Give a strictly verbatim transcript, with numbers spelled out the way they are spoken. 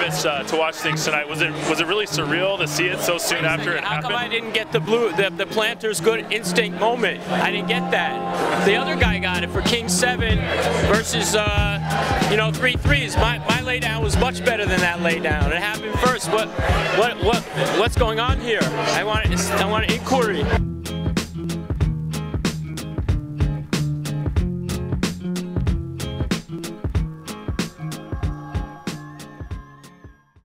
nervous uh, to watch things tonight. Was it was it really surreal to see it so soon after it How happened? come I didn't get the blue, the, the planter's good instinct moment? I didn't get that. The other guy got it for King seven versus uh, you know three threes. My my laydown was much better than that laydown. It happened first. What what what what's going on here? I want I want an inquiry.